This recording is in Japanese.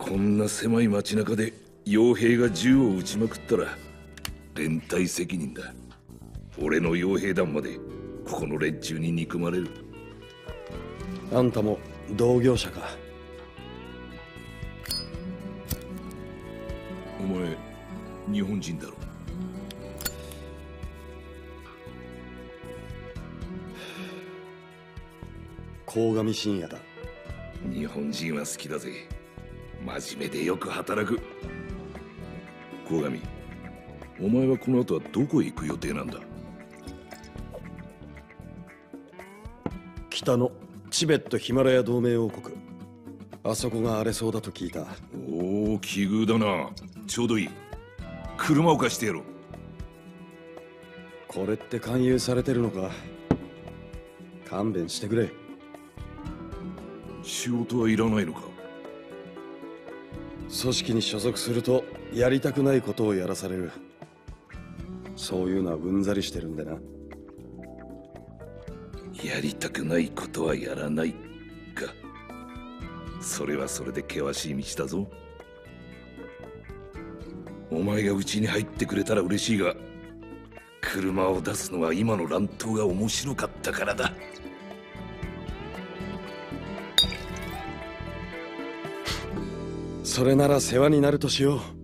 こんな狭い街中で傭兵が銃を撃ちまくったら連帯責任だ。俺の傭兵団までこの連中に憎まれる。 あんたも同業者か。 お前日本人だろ。 鴻上信也だ。 日本人は好きだぜ。真面目でよく働く。鴻上、お前はこの後はどこへ行く予定なんだ？ 北のチベットヒマラヤ同盟王国、あそこが荒れそうだと聞いた。 おお、奇遇だな。ちょうどいい。車を貸してやろう。 これって勧誘されてるのか？勘弁してくれ。 仕事はいらないのか？ 組織に所属するとやりたくないことをやらされる。そういうのはうんざりしてるんでな。 やりたくないことはやらないか。それはそれで険しい道だぞ。お前がうちに入ってくれたら嬉しいが、車を出すのは今の乱闘が面白かったからだ。 それなら世話になるとしよう。